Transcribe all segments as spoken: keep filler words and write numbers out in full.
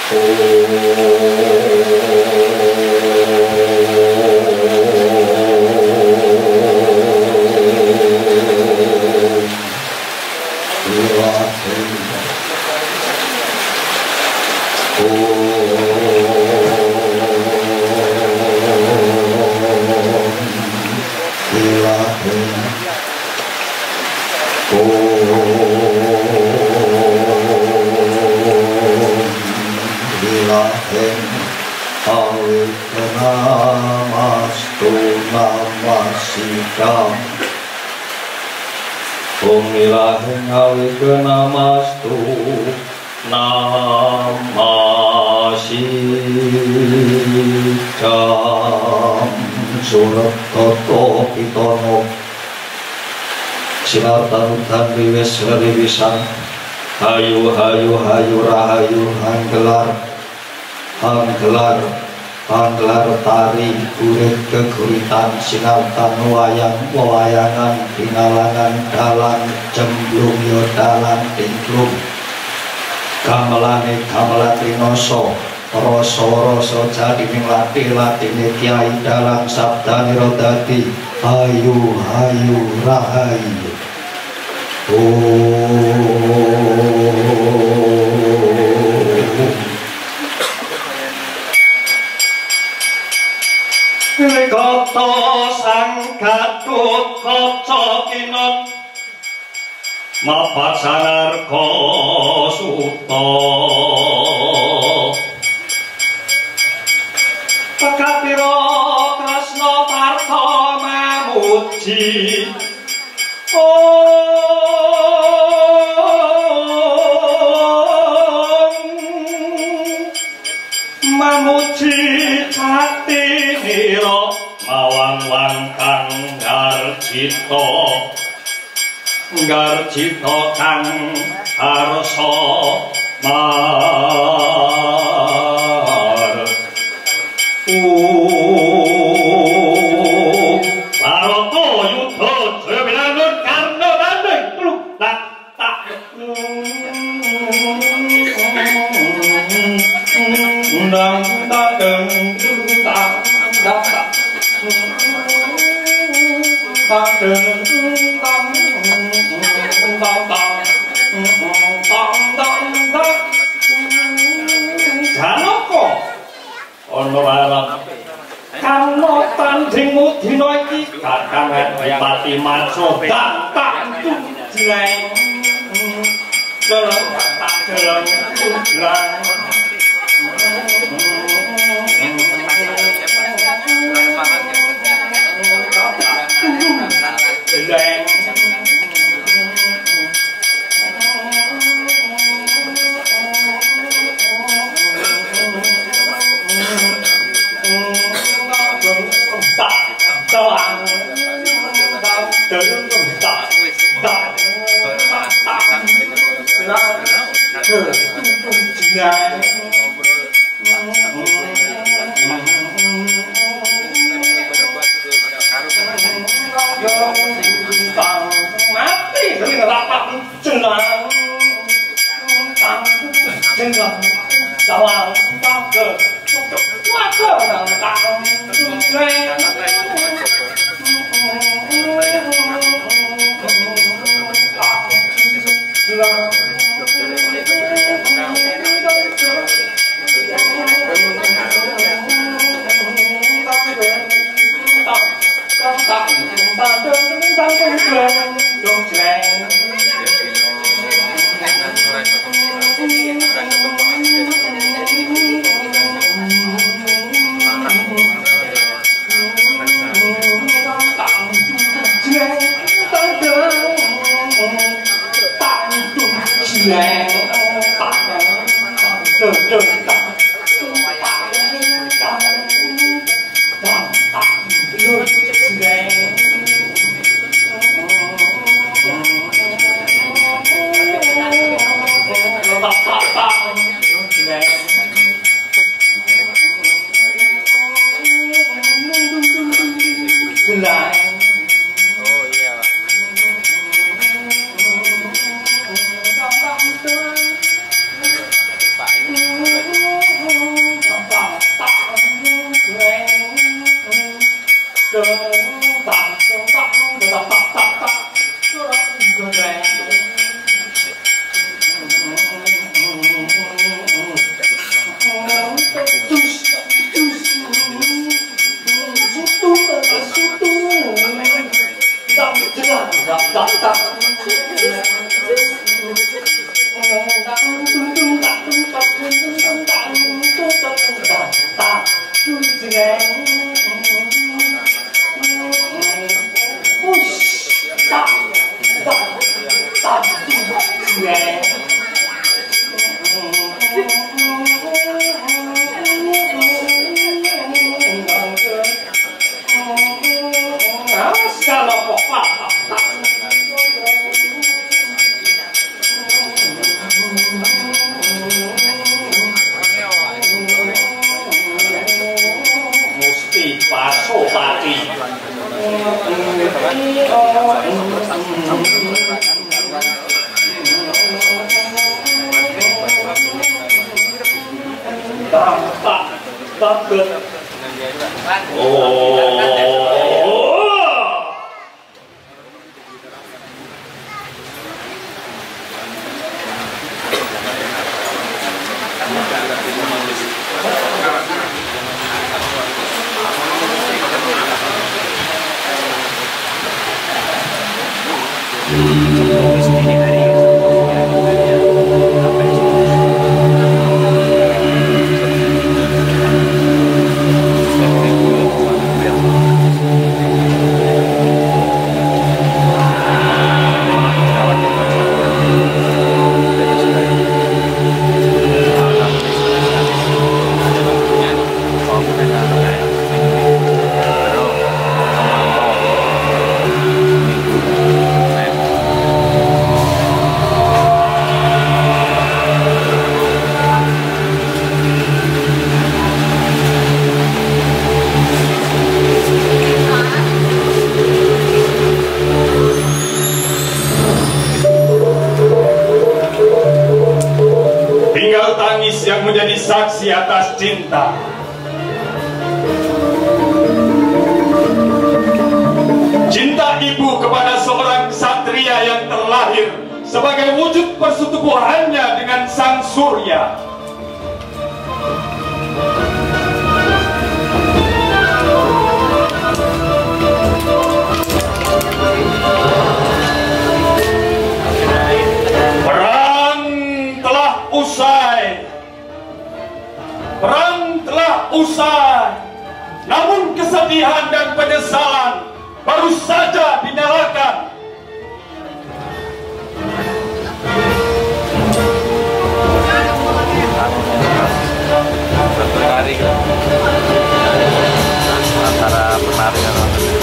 Hayu hayu hayu rahayu hanggelar hanggelar hanggelar tari kurit keguritan sinartan wayang wayangan pinalangan dalang jemblung yo dalang tingklung gamelane gamelan rinoso rasa rasa jadining latih latine kiai dalang sabda nirodadi hayu hayu rahayu. Oh, Kata sang Gatut kaca kinot mapat sanarka suta Pekapira Kresna Parta mamuji mamuji Jatinira mawang-wang kang garjita garjita kang harsa mar uh Barata yudha jaya binangun karna banding pluk tak tak undang tak deng tak tak tak tak deng tak tak tak tak Janaka ana larat karna tandingmu dina iki kakang Adipati Maca tak jleng deleng tak deleng jleng jleng mati sering rapat jenang jenang jawang ke waduh nang tak Oh iya Pak. Pak ini Saksi atas cinta. Cinta ibu kepada seorang ksatria yang terlahir sebagai wujud persetubuhannya dengan sang surya. Perang telah usai. Perang telah usai, namun kesedihan dan penyesalan baru saja dinyalakan. Penari antara penari dan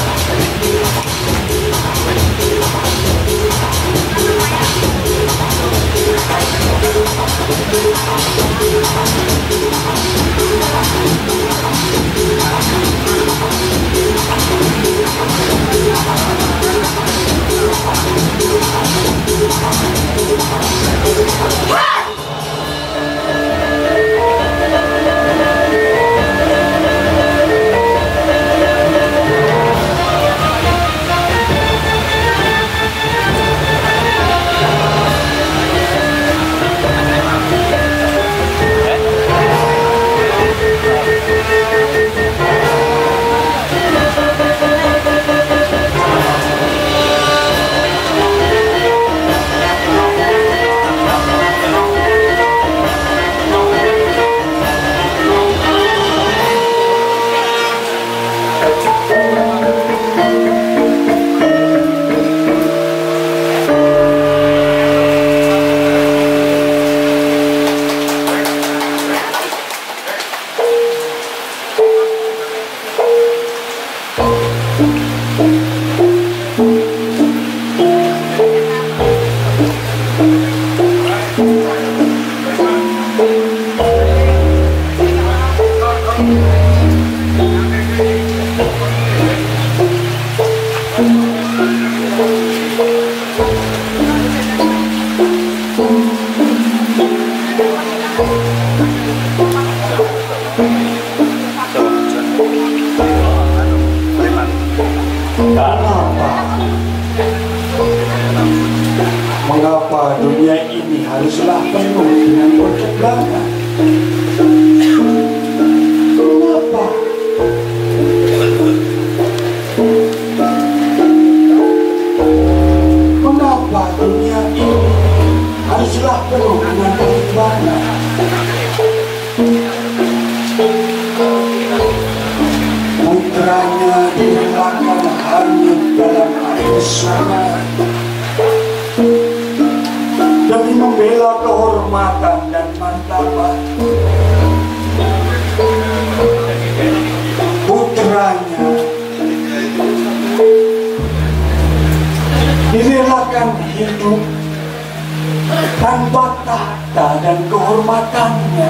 Mengapa dunia ini haruslah penuh dengan pojok belakang? Mengapa? Mengapa dunia ini haruslah penuh dengan sungai demi membela kehormatan dan martabat putranya, direlakan hidup tanpa tahta dan kehormatannya.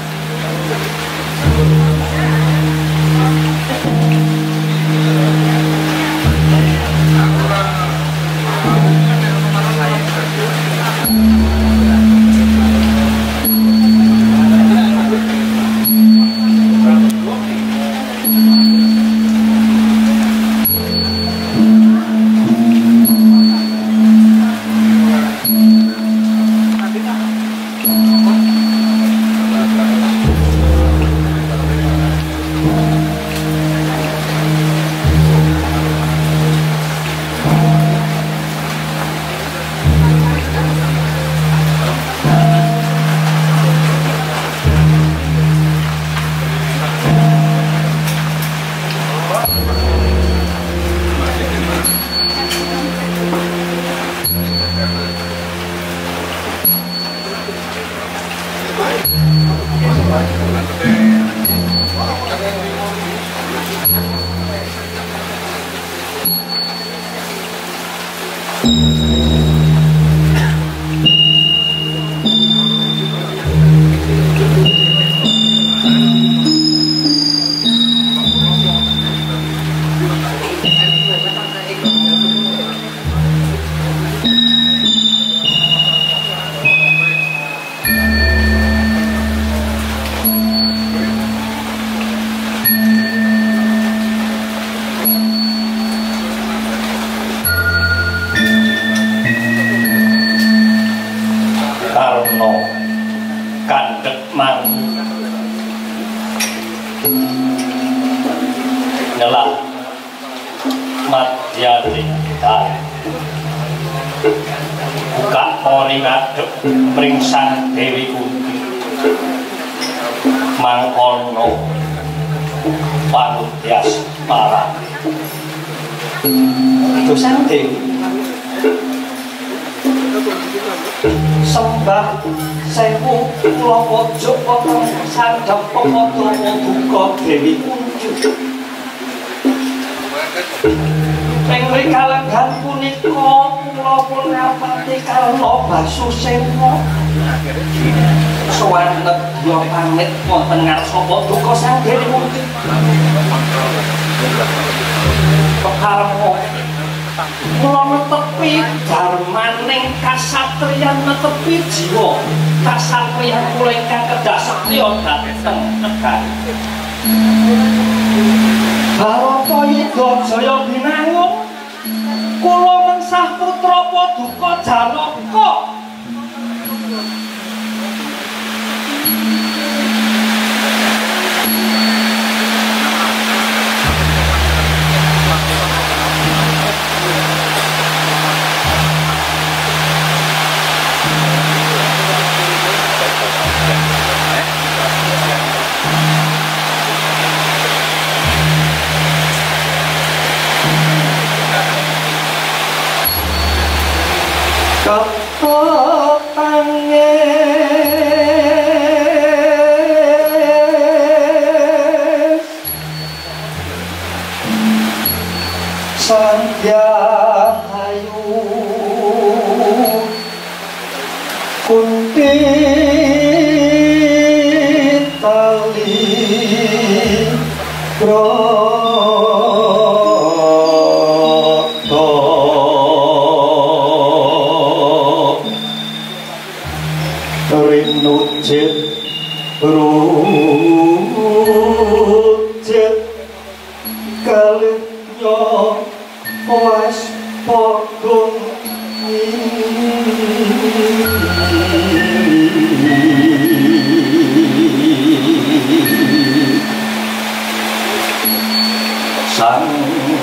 Sang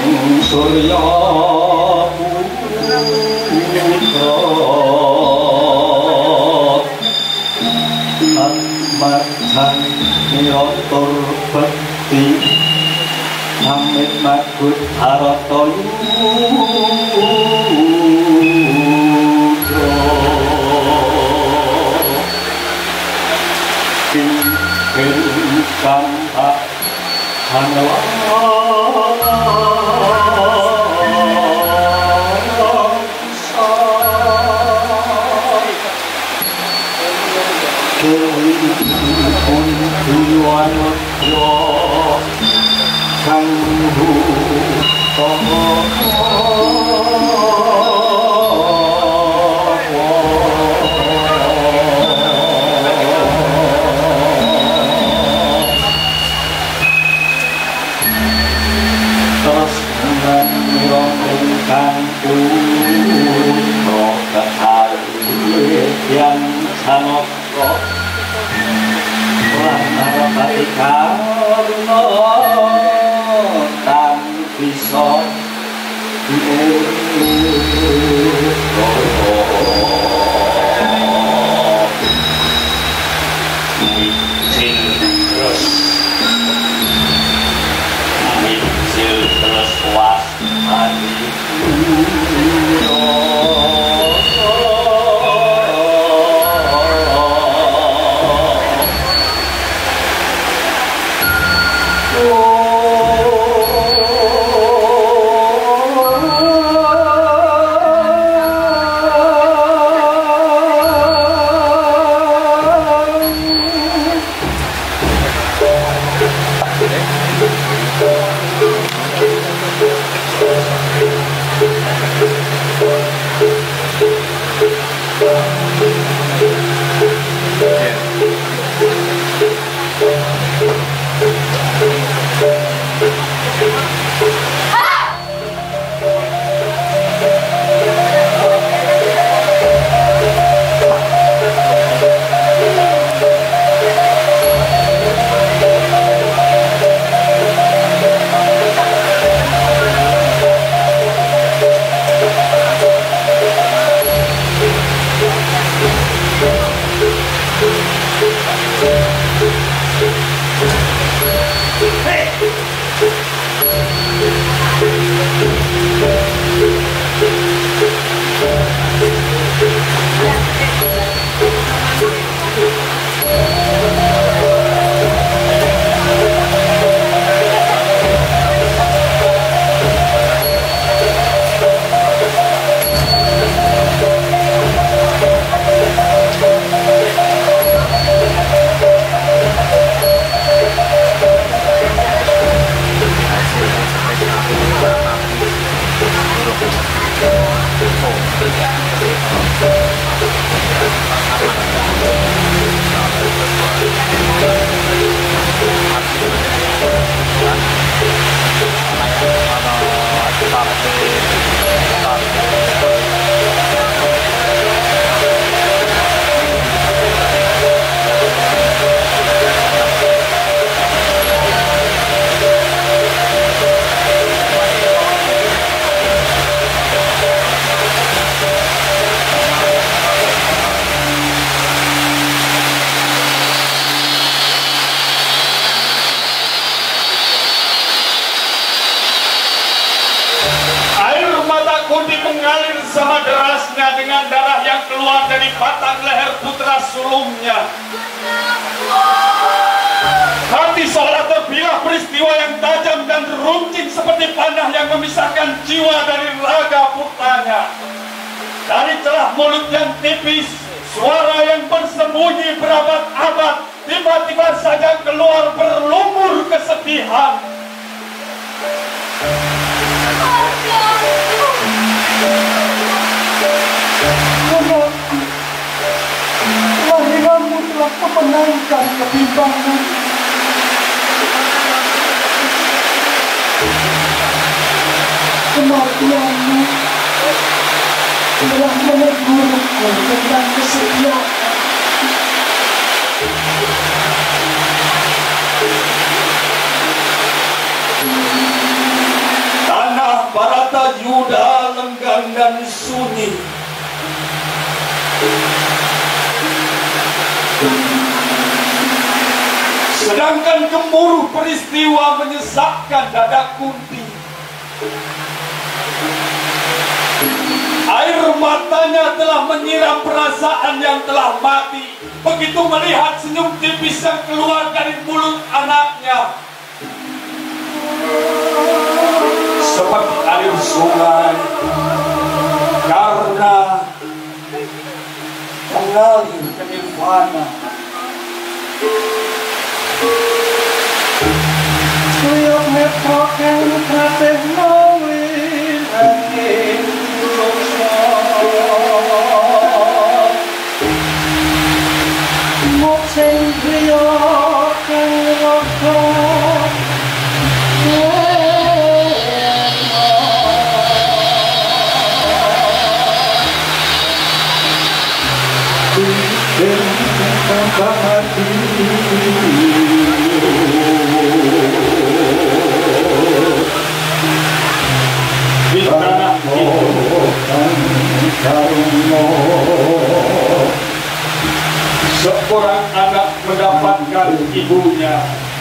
Surya Putra Atmatan Niratur Bekti Amit makut harata yudra Kim kanta yang sanoko Ranarapati karuna tan bisa Micil terus Micil terus wasmani mengalir sama derasnya dengan darah yang keluar dari batang leher putra sulungnya. Hati seolah terpilah peristiwa yang tajam dan runcing seperti panah yang memisahkan jiwa dari raga putranya. Dari celah mulut yang tipis, suara yang bersembunyi berabad-abad tiba-tiba saja keluar berlumur kesedihan. Kelahiranmu telah memenangkan kebimbangan. Kematianmu telah menegurku tentang kesediaan. Tanah Baratayuda lenggang dan sunyi. Sedangkan gemuruh peristiwa menyesakkan dada Kunti. Air matanya telah menyiram perasaan yang telah mati begitu melihat senyum tipis yang keluar dari mulut anaknya. Seperti air sungai karena mengalir ke nirvana. Tuyok mepokan kateh mawin angin gosok mok sing tuyok kang rokok Di tanah itu seorang anak mendapatkan ibunya.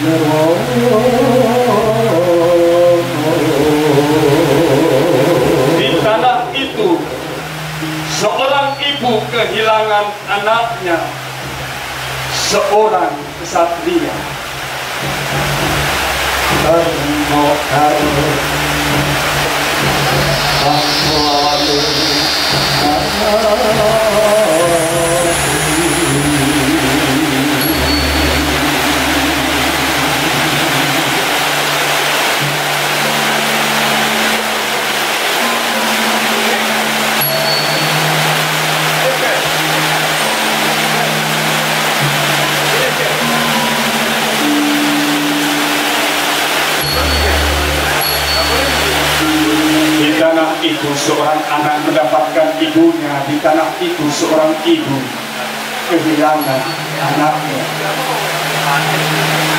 Di tanah itu seorang ibu kehilangan anaknya, seorang kesatria. Di tanah itu seorang anak mendapatkan ibunya. Di tanah itu seorang ibu kehilangan anaknya.